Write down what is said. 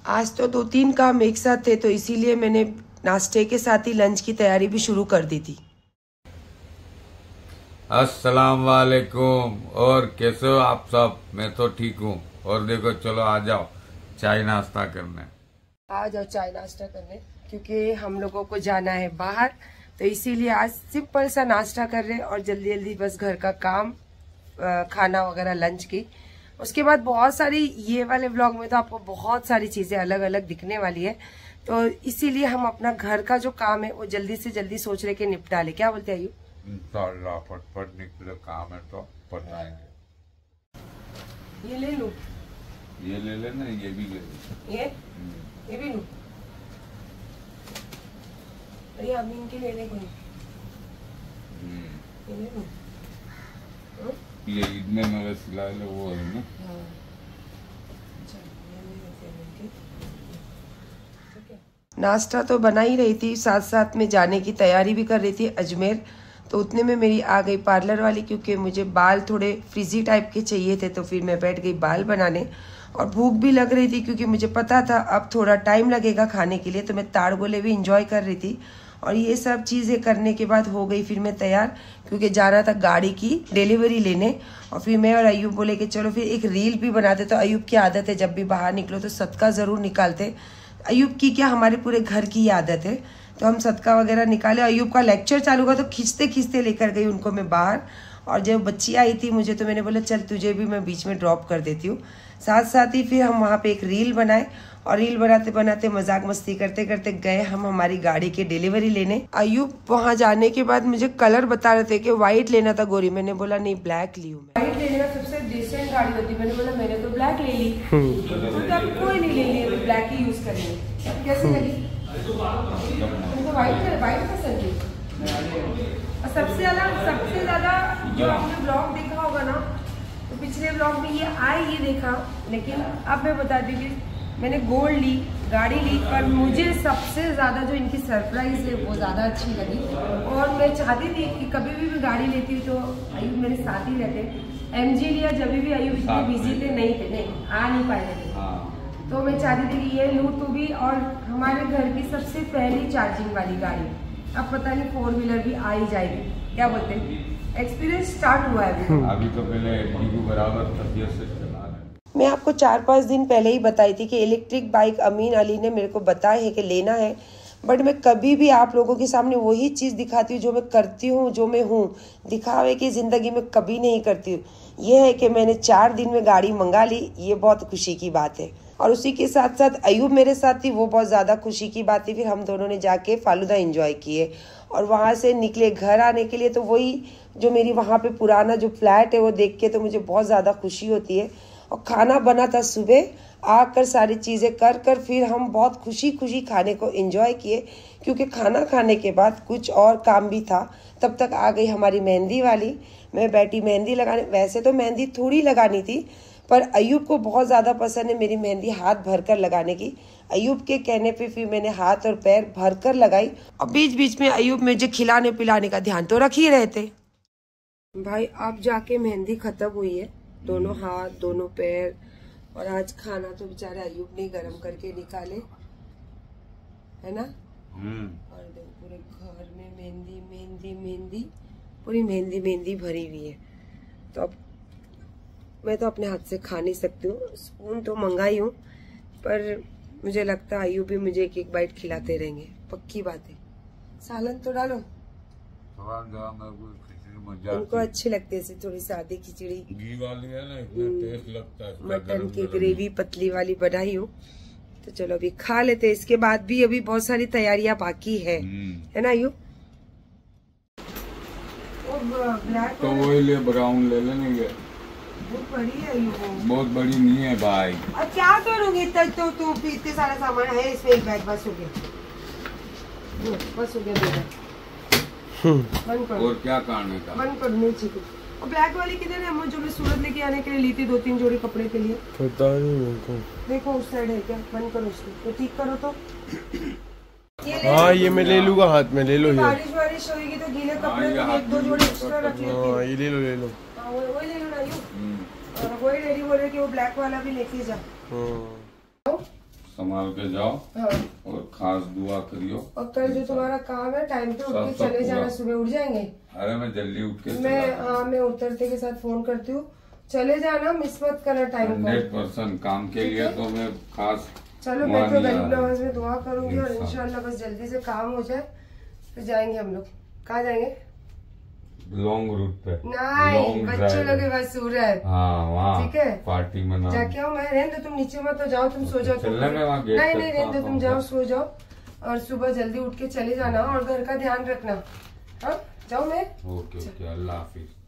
आज तो 2-3 काम एक साथ थे, तो इसीलिए मैंने नाश्ते के साथ ही लंच की तैयारी भी शुरू कर दी थी। अस्सलाम वालेकुम। और कैसे हो आप सब? मैं तो ठीक हूँ। और देखो, चलो आ जाओ चाय नाश्ता करने। आ जाओ चाय नाश्ता करने, क्योंकि हम लोगों को जाना है बाहर, तो इसीलिए आज सिंपल सा नाश्ता कर रहे हैं और जल्दी जल्दी बस घर का काम, खाना वगैरह लंच की। उसके बाद बहुत सारी, ये वाले व्लॉग में तो आपको बहुत सारी चीजें अलग अलग दिखने वाली है, तो इसीलिए हम अपना घर का जो काम है वो जल्दी से जल्दी सोच रहे कि निपटा ले। क्या बोलते हैं आयु? इंशाल्लाह फटफट निकले काम है तो पटाएंगे। ये ले लूं? ये ले लेना, ये भी ले लेना। ये भी लूं? अरे अमीन के लेने को ये ले लूं? ये ईद में मेरा सिलाई लो, वो है ना। नाश्ता तो बना ही रही थी, साथ साथ में जाने की तैयारी भी कर रही थी अजमेर। तो उतने में मेरी आ गई पार्लर वाली, क्योंकि मुझे बाल थोड़े फ्रिजी टाइप के चाहिए थे, तो फिर मैं बैठ गई बाल बनाने। और भूख भी लग रही थी, क्योंकि मुझे पता था अब थोड़ा टाइम लगेगा खाने के लिए, तो मैं ताड़ गोले भी इंजॉय कर रही थी। और ये सब चीज़ें करने के बाद हो गई फिर मैं तैयार, क्योंकि जाना था गाड़ी की डिलीवरी लेने। और फिर मैं और अयूब बोले कि चलो फिर एक रील भी बनाते। तो अयूब की आदत है जब भी बाहर निकलो तो सदका ज़रूर निकालते। अयूब की क्या, हमारे पूरे घर की आदत है, तो हम सदका वगैरह निकाले। अयूब का लेक्चर चालू हुआ तो खींचते खींचते लेकर गई उनको मैं बाहर। और जब बच्ची आई थी मुझे, तो मैंने बोला चल तुझे भी मैं बीच में ड्रॉप कर देती हूँ। साथ साथ ही फिर हम वहाँ पे एक रील बनाए, और रील बनाते बनाते मजाक मस्ती करते करते गए हम हमारी गाड़ी की डिलीवरी लेने। अयूब वहाँ जाने के बाद मुझे कलर बता रहे थे कि व्हाइट लेना था गोरी, मैंने बोला नहीं ब्लैक ली हूँ। व्हाइट लेने का सबसे डिसेंट गाड़ी होती है, मैंने बोला मैंने तो ब्लैक ले ली, तो कोई नहीं ले ली, ब्लैक ही यूज करेंगे। कैसी लगी? तुमको व्हाइट पसंद थी? और सबसे ज्यादा जो आपने ब्लॉग देखा होगा ना, तो पिछले ब्लॉग में ये देखा, लेकिन अब मैं बता दी मैंने गोल्ड ली, गाड़ी ली, पर मुझे सबसे ज्यादा जो इनकी सरप्राइज है वो ज्यादा अच्छी लगी। और मैं चाहती थी कि कभी भी मैं गाड़ी लेती हूँ तो अयूब मेरे साथ ही रहते। MG लिया जब भी अयूब इतने बिजी थे, नहीं आ नहीं पाए थे, तो मैं चाहती थी कि ये लूँ तो भी। और हमारे घर की सबसे पहली चार्जिंग वाली गाड़ी, अब पता नहीं 4 व्हीलर भी आ ही जाएगी। क्या बोलते हैं, एक्सपीरियंस स्टार्ट हुआ है अभी तो पहले MG बराबर तबियत से चला रहे। मैं आपको 4-5 दिन पहले ही बताई थी कि इलेक्ट्रिक बाइक अमीन अली ने मेरे को बताया है कि लेना है, बट मैं कभी भी आप लोगों के सामने वही चीज़ दिखाती हूँ जो मैं करती हूँ, जो मैं हूँ। दिखावे की ज़िंदगी में कभी नहीं करती हूँ। ये है कि मैंने 4 दिन में गाड़ी मंगा ली, ये बहुत खुशी की बात है। और उसी के साथ साथ अयूब मेरे साथ थी, वो बहुत ज़्यादा खुशी की बात थी। फिर हम दोनों ने जाके फालूदा एंजॉय किए, और वहाँ से निकले घर आने के लिए। तो वही जो मेरी वहाँ पे पुराना जो फ्लैट है वो देख के तो मुझे बहुत ज़्यादा खुशी होती है। और खाना बना था सुबह, आकर सारी चीज़ें कर फिर हम बहुत खुशी खुशी खाने को एंजॉय किए, क्योंकि खाना खाने के बाद कुछ और काम भी था। तब तक आ गई हमारी मेहंदी वाली, मैं बैठी मेहंदी लगाने। वैसे तो मेहंदी थोड़ी लगानी थी, पर अयूब को बहुत ज़्यादा पसंद है मेरी मेहंदी हाथ भरकर लगाने की। अयूब के कहने पे फिर मैंने हाथ और पैर भरकर लगाई, और बीच बीच में अयूब मुझे खिलाने पिलाने का ध्यान तो रख ही रहे थे। भाई अब जाके मेहंदी खत्म हुई है, दोनों हाथ दोनों पैर। और आज खाना तो बेचारे अयूब ने गरम करके निकाले, है ना। और पूरे घर में मेहंदी मेहंदी मेहंदी, पूरी मेहंदी मेहंदी भरी हुई है। तो अब मैं तो अपने हाथ से खा नहीं सकती हूँ, स्पून तो मंगाई हूँ, पर मुझे लगता है अयूब भी मुझे एक बाइट खिलाते रहेंगे, पक्की बात है। सालन तो डालो, उनको अच्छी लगती है थोड़ी सादी खिचड़ी, घी वाली है ना, इतना टेस्ट लगता है। मटन की ग्रेवी पतली वाली बनाई हूँ, तो चलो अभी खा लेते हैं। इसके बाद भी अभी बहुत सारी तैयारियां बाकी है ना अयूब? तो वही ले, ब्राउन ले लेंगे। बहुत बड़ी है ये, बहुत बड़ी नहीं है भाई। और क्या करोगे तो इतने सारा सामान है इसमें, एक बैग बस हो गया, बस हो गया बेटा। बंद करो। और क्या करने का? बंद करो, नहीं चाहिए। और ब्लैक वाली किधर है? जो मैं सूरत लेके आने के लिए ली थी 2-3 जोड़ी कपड़े के लिए, पता नहीं मेरे को। देखो उस साइड है क्या? बंद करो उसको, तो ठीक करो तो। हाँ ये मैं ले लूंगा, हाथ में ले लो। बारिश वारिश होगी तो गीले कपड़े 1-2 जोड़ी एक्स्ट्रा रख लेती हूँ। ये ले लो वही ले लो ना। वही डैडी बोल रहे कि वो ब्लैक वाला भी लेके जा। संभाल के जाओ हाँ। और खास दुआ करियो। और कल जो तुम्हारा काम है टाइम पे उठ के सब चले जाना, पूरा। सुबह उठ जाएंगे। अरे मैं जल्दी उठ के मैं उतरते के साथ फोन करती हूँ, चले जाना, मिस मत करना टाइम को। 100% काम के लिए तो मैं खास। चलो मैं तो गरीब नवाज में दुआ करूंगी और इंशाल्लाह बस जल्दी से काम हो जाए फिर जाएंगे हम लोग। कहाँ जाएंगे? लॉन्ग रूट पे। नहीं, बच्चों लोग के पास सो रहा है। हाँ वहाँ ठीक है, पार्टी मना। जाके आओ। मैं रहने दो, तुम नीचे मत हो, जाओ तुम सो जाओ। चलने में वहाँ गेट नहीं रहने दो, तुम जाओ सो जाओ और सुबह जल्दी उठ के चले जाना और घर का ध्यान रखना। हाँ जाओ मैं। ओके अल्लाह हाफिज।